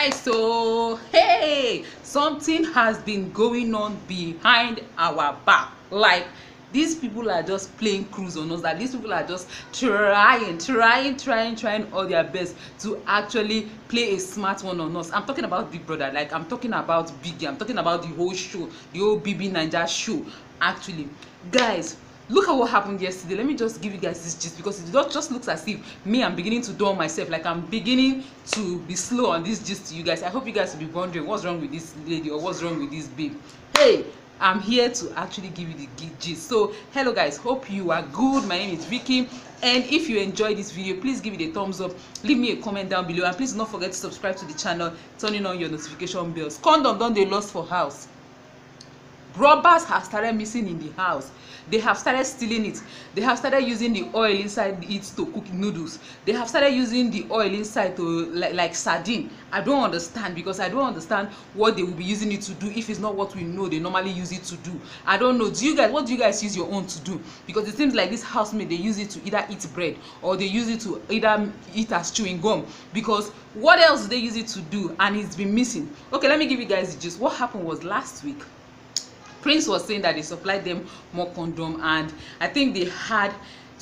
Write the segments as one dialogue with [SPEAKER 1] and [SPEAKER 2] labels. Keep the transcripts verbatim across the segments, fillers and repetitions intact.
[SPEAKER 1] Guys, so hey, something has been going on behind our back. Like, these people are just playing cruise on us. That these people are just trying trying trying trying all their best to actually play a smart one on us. I'm talking about Big Brother. Like, I'm talking about Biggie. I'm talking about the whole show, the whole B B Naija show. Actually, guys, look at what happened yesterday. Let me just give you guys this gist, because it just looks as if me, I'm beginning to dull myself. Like, I'm beginning to be slow on this gist to you guys. I hope you guys will be wondering what's wrong with this lady or what's wrong with this babe. Hey, I'm here to actually give you the gist. So hello guys, hope you are good. My name is Vicky, and if you enjoyed this video, please give it a thumbs up, leave me a comment down below, and please do not forget to subscribe to the channel, turning on your notification bells. Condom don dey lost for house. Robbers have started missing in the house. They have started stealing it. They have started using the oil inside it to cook noodles. They have started using the oil inside to like, like sardine. I don't understand, because I don't understand what they will be using it to do if it's not what we know they normally use it to do. I don't know. Do you guys, what do you guys use your own to do? Because it seems like this housemate, they use it to either eat bread or they use it to either eat as chewing gum. Because what else do they use it to do? And it's been missing. Okay, let me give you guys the gist. What happened was last week, Prince was saying that they supplied them more condom, and I think they had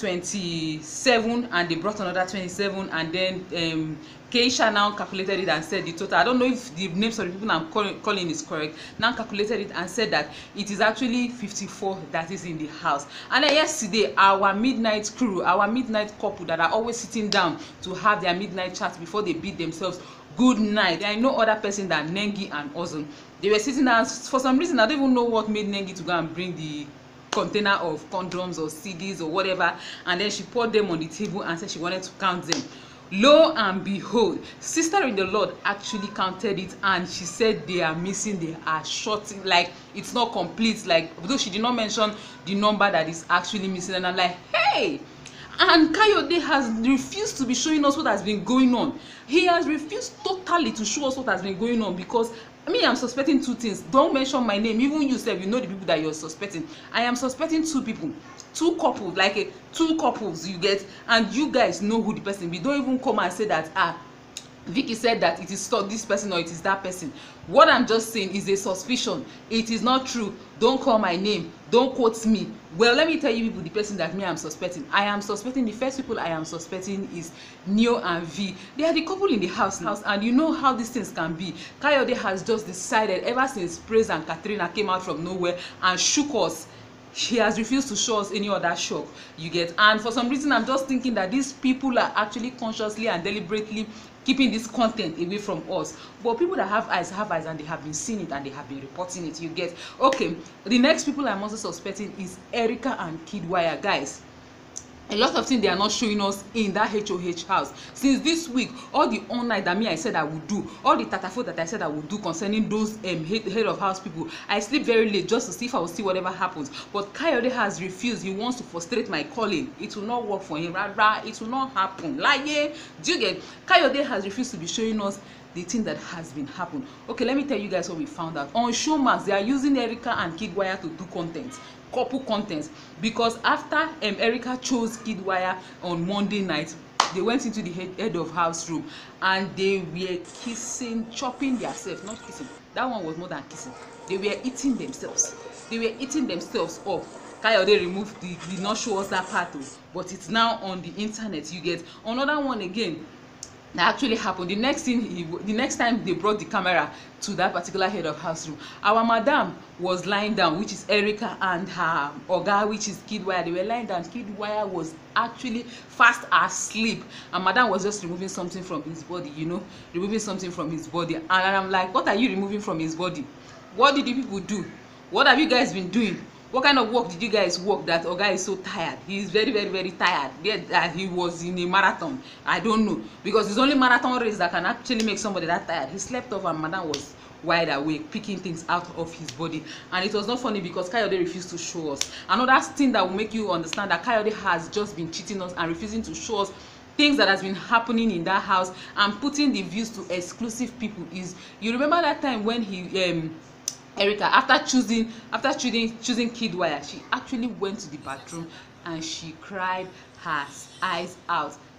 [SPEAKER 1] twenty-seven and they brought another twenty-seven, and then um Keisha now calculated it and said the total. I don't know if the names of the people I'm calling, calling is correct. Now calculated it and said that it is actually fifty-four that is in the house. And then yesterday, our midnight crew, our midnight couple that are always sitting down to have their midnight chat before they beat themselves good night. There is no other person than Nengi and Ozone. They were sitting down. For some reason, I don't even know what made Nengi to go and bring the container of condoms or C Ds or whatever, and then she poured them on the table and said she wanted to count them. Lo and behold, sister in the Lord actually counted it, and she said they are missing, they are short, like it's not complete. Like, though she did not mention the number that is actually missing, and I'm like, hey. And Kayode has refused to be showing us what has been going on. He has refused totally to show us what has been going on, because I mean, I'm suspecting two things. Don't mention my name. Even you said you know the people that you're suspecting. I am suspecting two people, two couples, like a, two couples you get, and you guys know who the person be. Don't even come and say that ah, Vicky said that it is this person or it is that person. What I'm just saying is a suspicion. It is not true. Don't call my name. Don't quote me. Well, let me tell you people the person that me I'm suspecting. I am suspecting, the first people I am suspecting is Neo and V. They are the couple in the house house, and you know how these things can be. Kayode has just decided, ever since Praise and Katrina came out from nowhere and shook us, she has refused to show us any other shock, you get. And for some reason, I'm just thinking that these people are actually consciously and deliberately keeping this content away from us. But people that have eyes have eyes, and they have been seeing it and they have been reporting it, you get. Okay, the next people I'm also suspecting is Erica and Kidwire. Guys, a lot of things they are not showing us in that H O H house. Since this week, all the all night that me I said I would do, all the tatafo that I said I would do concerning those um, head, head of house people, I sleep very late just to see if I will see whatever happens. But Kayode has refused. He wants to frustrate my calling. It will not work for him. Rather, it will not happen. Like, yeah, do you get? Kayode has refused to be showing us the thing that has been happened. Okay, let me tell you guys what we found out. On Showmax, they are using Erica and Kidwire to do content, couple contents, because after um, Erica chose Kidwire on Monday night, they went into the head, head of house room and they were kissing, chopping themselves, not kissing. That one was more than kissing. They were eating themselves. They were eating themselves up. Kayode removed the, did not show us that part, but it's now on the internet. You get another one again. That actually happened. The next thing, he, the next time they brought the camera to that particular head of house room, our madam was lying down, which is Erica, and her oga, which is Kidwire. They were lying down. Kidwire was actually fast asleep, and madam was just removing something from his body, you know, removing something from his body. And I'm like, what are you removing from his body? What did you people do? What have you guys been doing? What kind of work did you guys work that Oga is so tired? He is very, very, very tired. Yeah, he was in a marathon. I don't know. Because it's only marathon race that can actually make somebody that tired. He slept off and madam was wide awake, picking things out of his body. And it was not funny because Kayode refused to show us. Another thing that will make you understand that Kayode has just been cheating us and refusing to show us things that has been happening in that house and putting the views to exclusive people is, you remember that time when he um Erica, after choosing after choosing choosing Kidwire, she actually went to the bathroom and she cried her eyes out.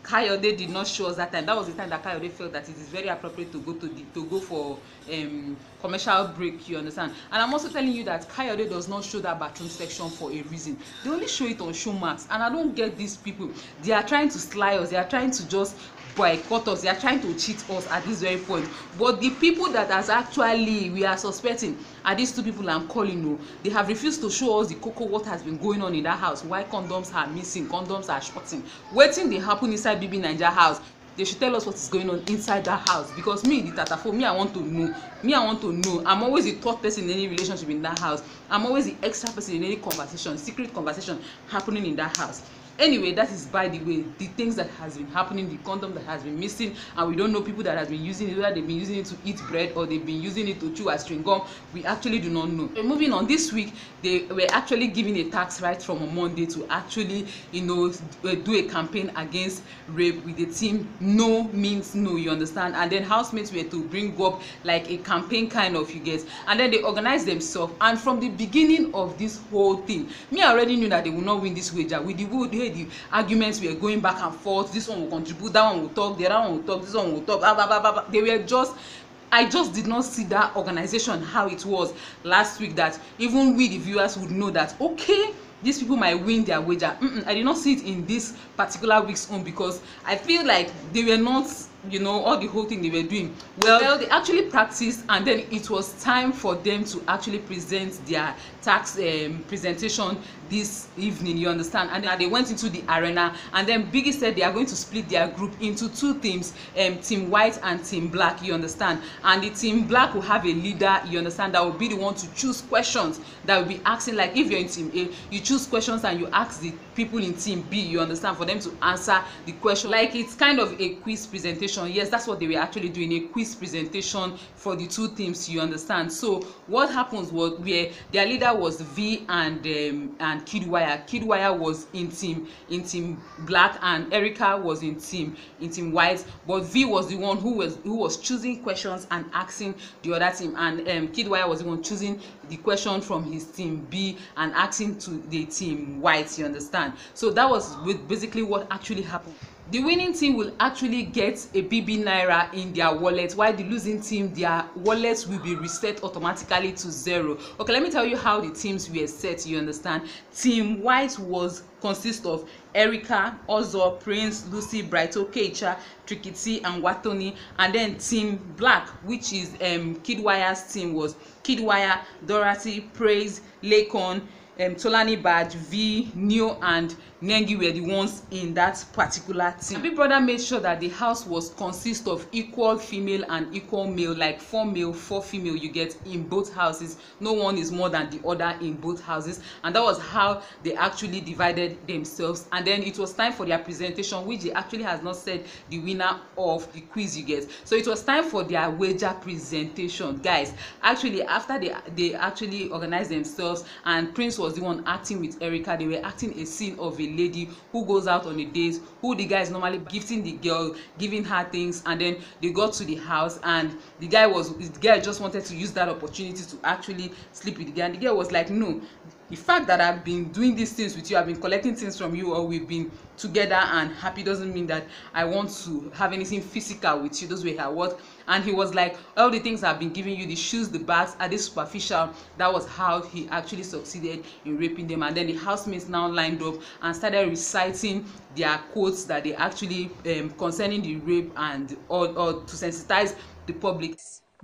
[SPEAKER 1] Kayode did not show us that time. That was the time that Kayode felt that it is very appropriate to go to the, to go for um commercial break, you understand. And I'm also telling you that Kayode does not show that bathroom section for a reason. They only show it on Showmax, and I don't get these people. They are trying to sly us, they are trying to just boycott us, they are trying to cheat us at this very point. But the people that has actually we are suspecting are these two people I'm calling. No, they have refused to show us the cocoa what has been going on in that house, why condoms are missing, condoms are shorting, wetin dey happen inside B B Naija house. They should tell us what is going on inside that house, because me, the tatafo, me I want to know. Me I want to know. I'm always the third person in any relationship in that house. I'm always the extra person in any conversation, secret conversation happening in that house. Anyway, that is by the way the things that has been happening, the condom that has been missing, and we don't know people that has been using it, whether they've been using it to eat bread or they've been using it to chew as chewing gum. We actually do not know. So moving on, this week they were actually given a tax right from on Monday to actually, you know, do a campaign against rape with the team No Means No, you understand. And then housemates were to bring up like a campaign kind of, you get, and then they organized themselves. And from the beginning of this whole thing, me I already knew that they would not win this wager. With the wood the arguments were going back and forth. This one will contribute, that one will talk, the other one will talk, this one will talk, blah, blah, blah, blah. They were just, I just did not see that organization how it was last week, that even we the viewers would know that okay, these people might win their wager. Mm-mm, I did not see it in this particular week's own, because I feel like they were not, you know, all the whole thing they were doing well, well they actually practiced, and then it was time for them to actually present their tax um, presentation this evening, you understand. And then they went into the arena, and then Biggie said they are going to split their group into two teams, um, Team White and Team Black, you understand. And the Team Black will have a leader, you understand, that will be the one to choose questions that will be asking. Like if you're in Team A, you choose questions and you ask the people in Team B, you understand, for them to answer the question. Like it's kind of a quiz presentation. Yes, that's what they were actually doing, a quiz presentation for the two teams, you understand. So what happens was where their leader was V and um, and Kidwire. Kidwire was in team in Team Black, and Erica was in team in Team White. But V was the one who was who was choosing questions and asking the other team, and um, Kidwire was the one choosing the question from his Team B and asking to the Team White, you understand. So that was basically what actually happened. The winning team will actually get a B B Naira in their wallet, while the losing team, their wallets will be reset automatically to zero. Okay, let me tell you how the teams were set, you understand. Team White was consist of Erica, Ozo, Prince, Lucy, Brighto, Keisha, Trikiti, and Watoni. And then Team Black, which is um, Kidwire's team, was Kidwire, Dorothy, Praise, Lakon, um, Tolani Badge, V, Neo, and Nengi were the ones in that particular team. Big Brother made sure that the house was consist of equal female and equal male, like four male, four female, you get, in both houses. No one is more than the other in both houses, and that was how they actually divided themselves. And then it was time for their presentation, which they actually has not said the winner of the quiz, you get. So it was time for their wager presentation, guys. Actually, after they they actually organized themselves, and Prince was the one acting with Erica, they were acting a scene of a lady who goes out on a date, who the guy is normally gifting the girl, giving her things, and then they got to the house, and the guy was the guy just wanted to use that opportunity to actually sleep with the guy, and the girl was like, no, the fact that I've been doing these things with you, I've been collecting things from you, or we've been together and happy, doesn't mean that I want to have anything physical with you. Those were her words. And he was like, all the things I've been giving you, the shoes, the bags, are they superficial? That was how he actually succeeded in raping them. And then the housemates now lined up and started reciting their quotes that they actually um, concerning the rape, and or, or to sensitize the public.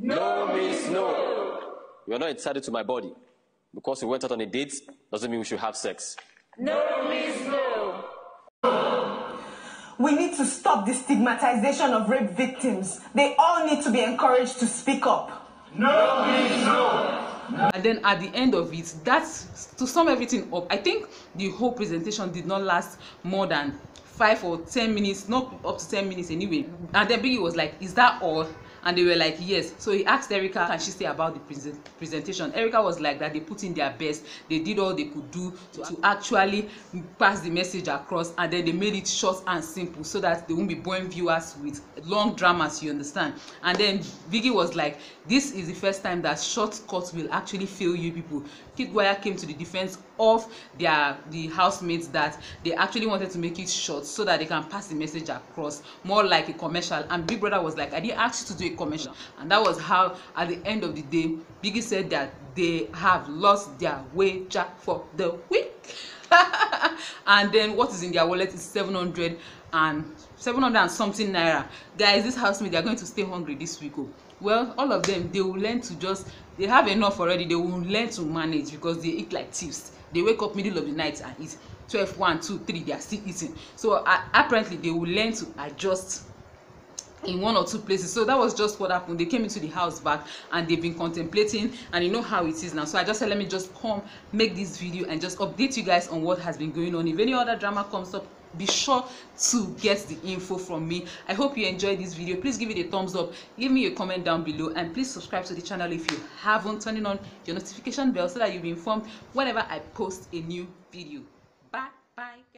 [SPEAKER 2] No means no. You are not entitled to my body. Because we went out on a date doesn't mean we should have sex.
[SPEAKER 3] No means no.
[SPEAKER 4] We need to stop the stigmatization of rape victims. They all need to be encouraged to speak up.
[SPEAKER 3] No means no.
[SPEAKER 1] And then at the end of it, that's to sum everything up. I think the whole presentation did not last more than five or ten minutes, not up to ten minutes anyway. And then Biggie was like, is that all? And they were like, yes. So he asked Erica, can she say about the pre presentation? Erica was like that they put in their best, they did all they could do to, to actually pass the message across, and then they made it short and simple so that they won't be boring viewers with long dramas, you understand. And then Biggie was like, this is the first time that shortcuts will actually fail you people. Kidwire came to the defense off their the housemates that they actually wanted to make it short so that they can pass the message across more like a commercial. And Big Brother was like, I didn't ask you to do a commercial. And that was how at the end of the day Biggie said that they have lost their wager for the week. And then what is in their wallet is seven hundred and seven hundred and something naira. Guys, this housemate, they are going to stay hungry this week. Oh, well, all of them, they will learn to just, they have enough already, they will learn to manage because they eat like thieves. They wake up middle of the night and eat. Twelve, one, two, three, they are still eating. So uh, apparently they will learn to adjust in one or two places. So that was just what happened. They came into the house back and they've been contemplating, and you know how it is now. So I just said, let me just come make this video and just update you guys on what has been going on. If any other drama comes up, be sure to get the info from me. I hope you enjoyed this video. Please give it a thumbs up, leave me a comment down below, and please subscribe to the channel if you haven't. Turning on your notification bell so that you'll be informed whenever I post a new video. Bye bye guys.